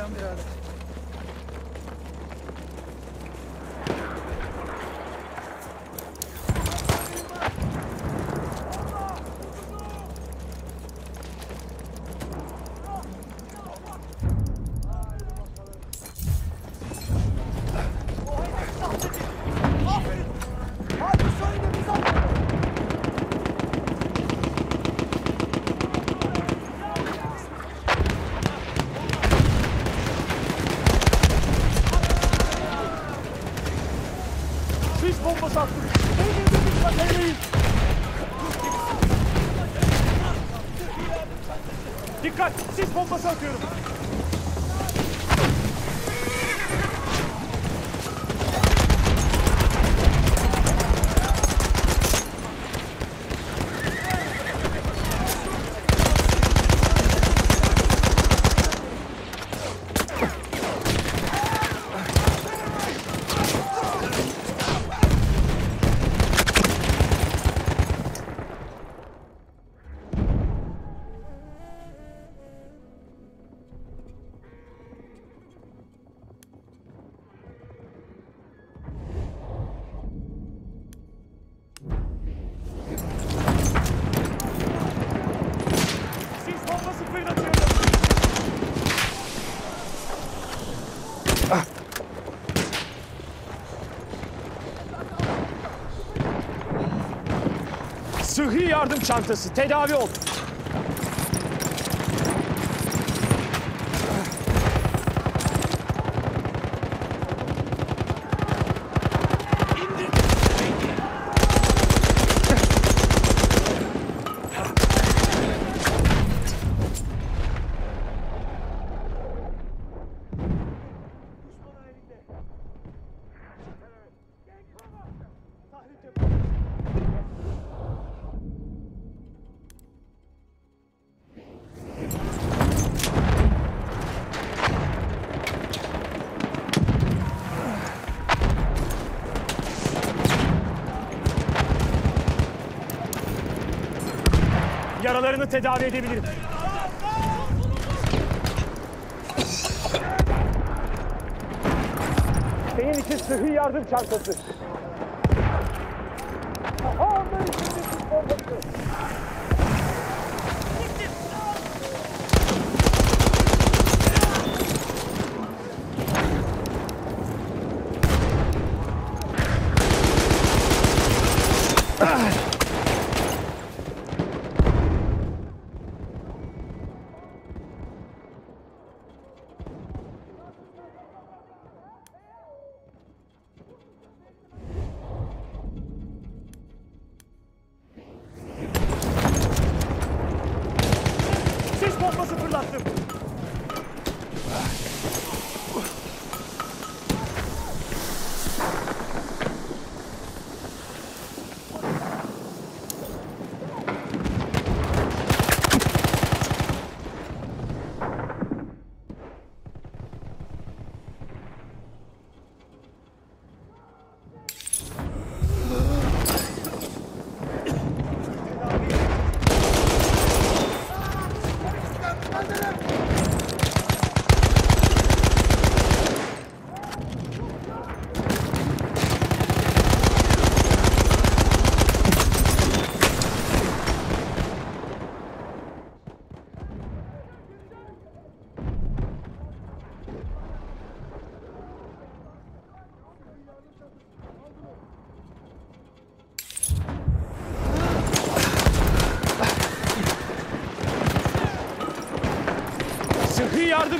Dayan birader. Sis bombası attım. Eyleyin. Dikkat! Sis bombası atıyorum. Sıhhi yardım çantası, tedavi ol. Yaralarını tedavi edebilirim. Senin için sıhhi yardım çantası. Aha, onların içinde sis bombası. Sis bombası fırlattım. Sıhhi yardım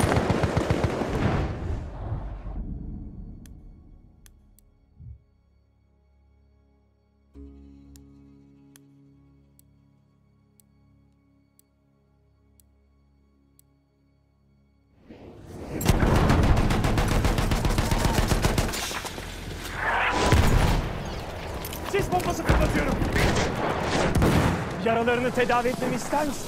sis bombası fırlatıyorum. Yaralarını tedavi etmemi ister misin?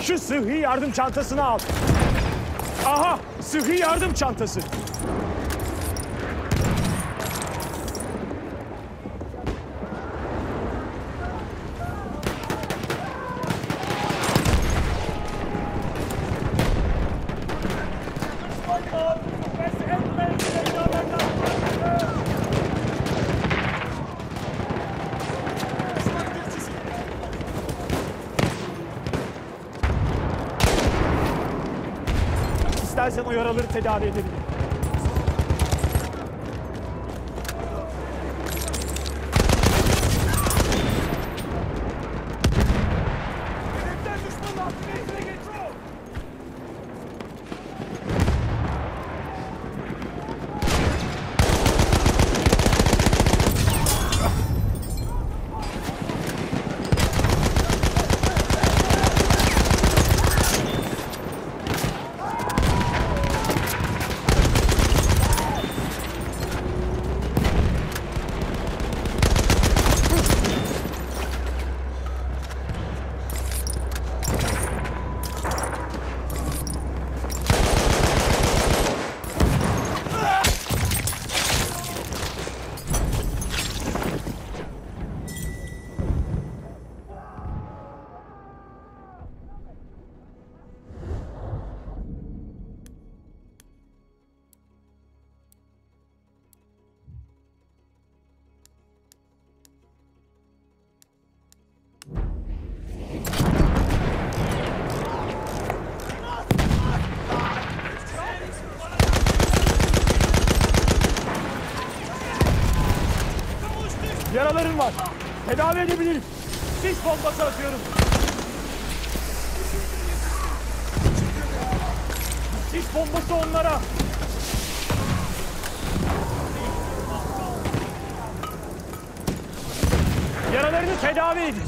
Şu sıhhi yardım çantasını al. Aha! Sıhhi yardım çantası. İstersen o yaraları tedavi edebilirim. Hedeften düşmanın hakkını izine geçiyor. Yaralarım var. Tedavi edebilirim. Sis bombası atıyorum. Sis bombası onlara. Yaralarını tedavi edin.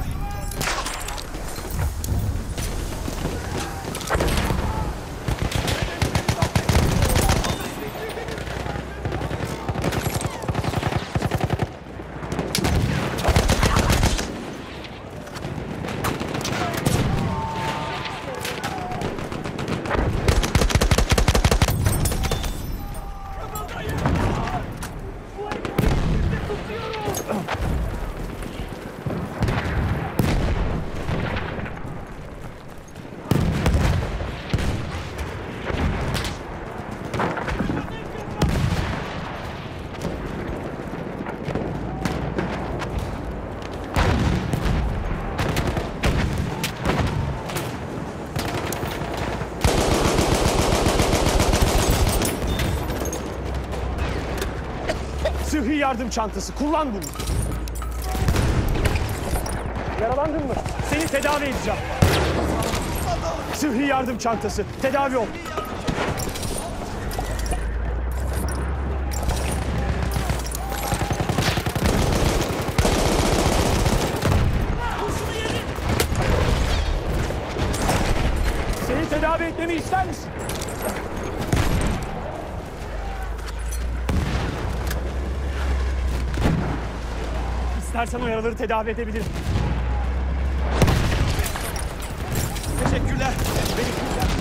Sıhhi yardım çantası. Kullan bunu. Yaralandın mı? Seni tedavi edeceğim. Sıhhi yardım çantası. Tedavi ol. Seni tedavi etmemi ister misin? İstersen o yaraları tedavi edebilirim. Teşekkürler. Beni kurtar.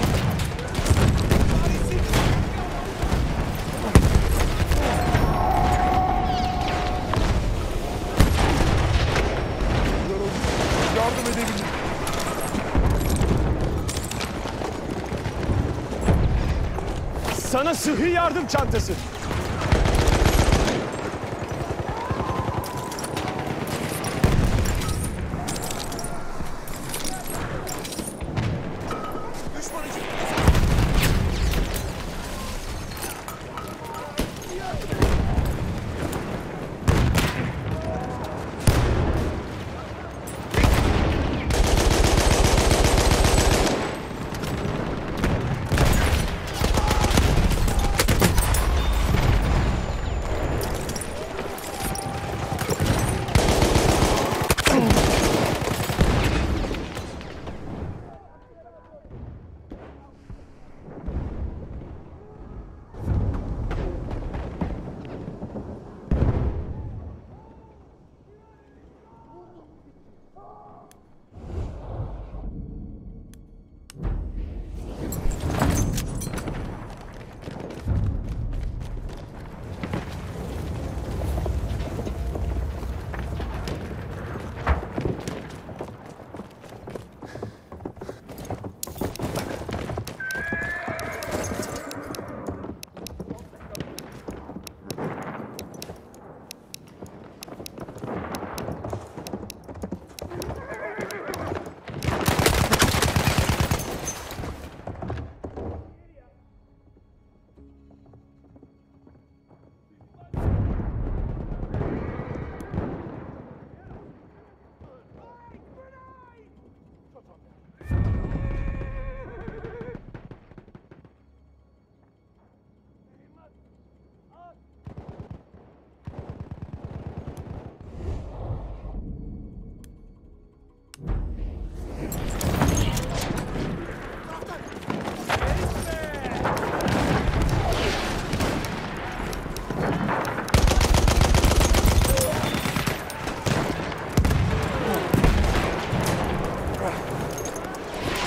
Yardım edebilirim. Sana sıhhi yardım çantası.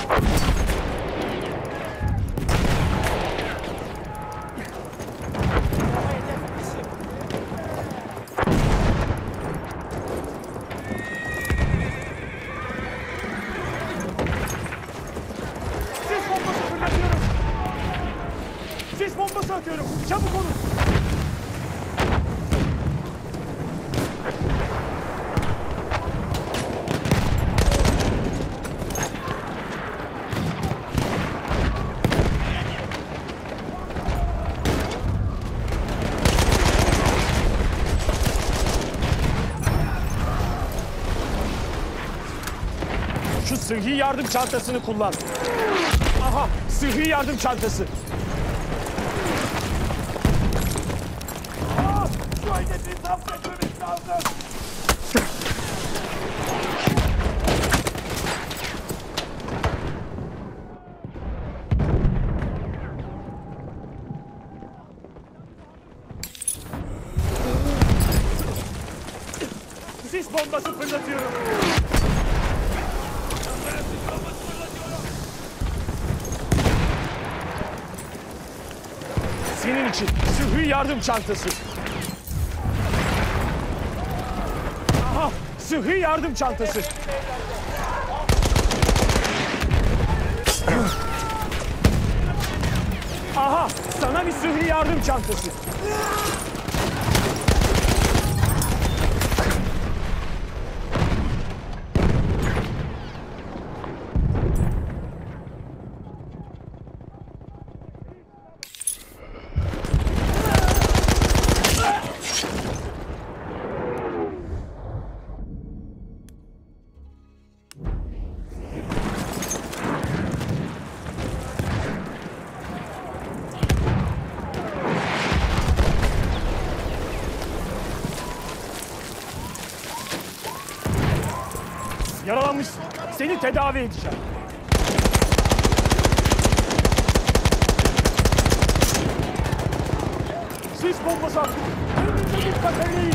Sis bombası atıyorum. Çabuk olun. Şu sıhhi yardım çantasını kullan. Aha, sıhhi yardım çantası. Şu hedefi zapt etmemiz lazım. Sis bombası fırlatıyorum. Senin için sıhhi yardım çantası. Aha, sıhhi yardım çantası. Aha, sana bir sıhhi yardım çantası. Yaralanmışsın. Seni tedavi edeceğim. Sis bombası atıyorum. Önünüze dikkat eyleyin.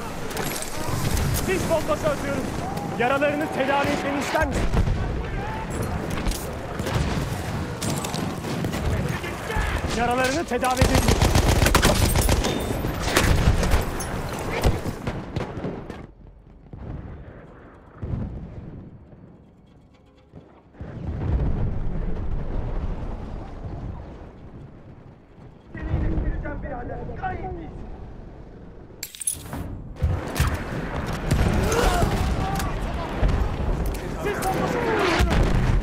Sis bombası atıyorum. Yaralarını tedavi etmeni ister misin? Yaralarını tedavi edelim. Sis bombası kullanıyorum.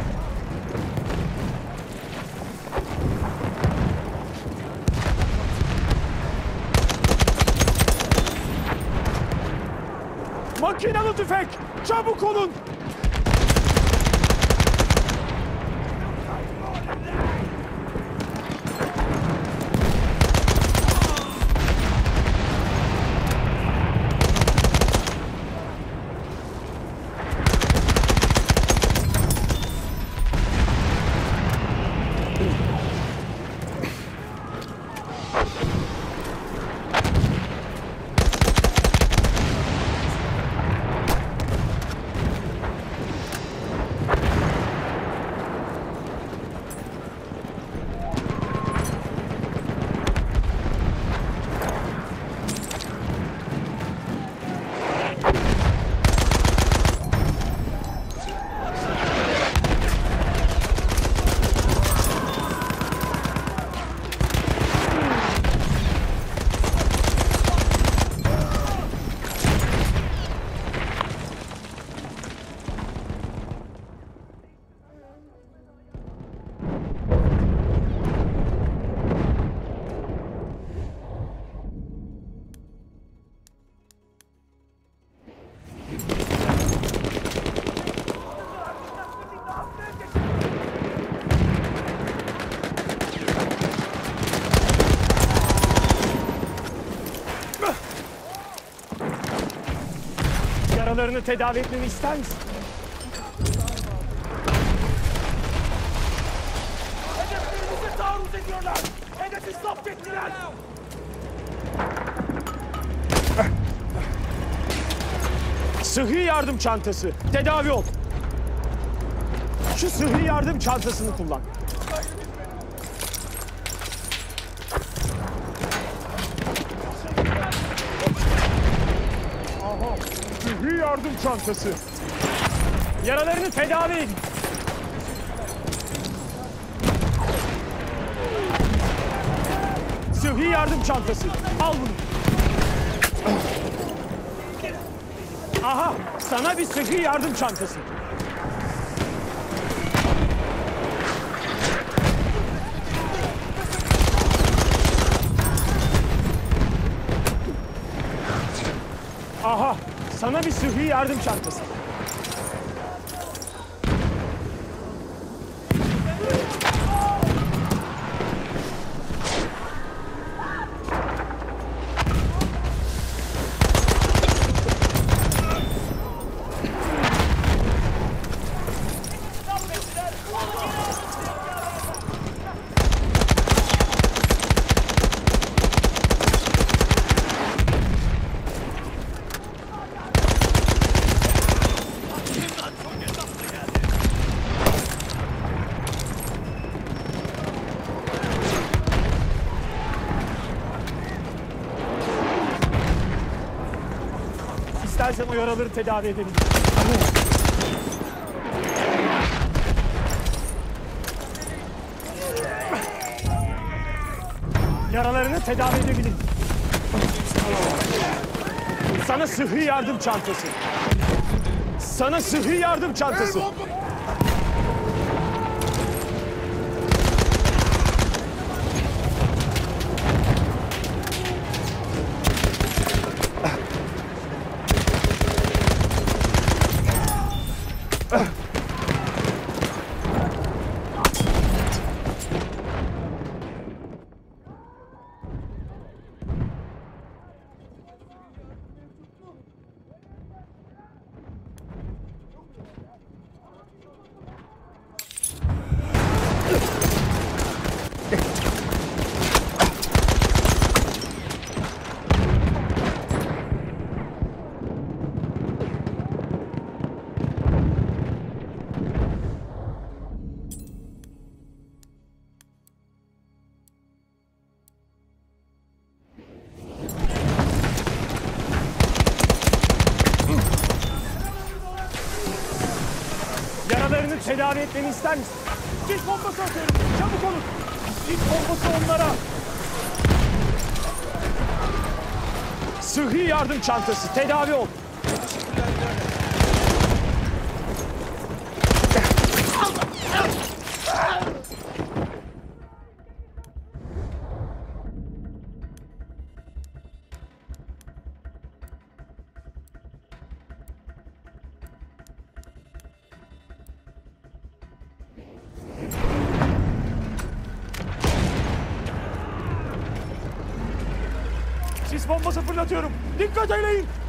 Makinalı tüfek! Çabuk olun! Yaralarını tedavi etmemi ister misin? Hedeflerimize taarruz ediyorlar. Hedefi zapt ettiler. Sıhhi yardım çantası. Tedavi ol. Şu sıhhi yardım çantasını kullan. Aha, sıhhi yardım çantası. Yaralarını tedavi edin. Sıhhi yardım çantası. Al bunu. Aha, sana bir sıhhi yardım çantası. Aha, sana bir sıhhi yardım çantası. İstersen o yaraları tedavi edelim. Yaralarını tedavi edebilirim. Sana sıhhi yardım çantası. Sana sıhhi yardım çantası. Yaralarını tedavi etmeni ister misin? Sis bombası atıyorum. Çabuk olun. Sis bombası onlara. Sıhhi yardım çantası. Tedavi ol. Sis bombası fırlatıyorum. Dikkat eyleyin.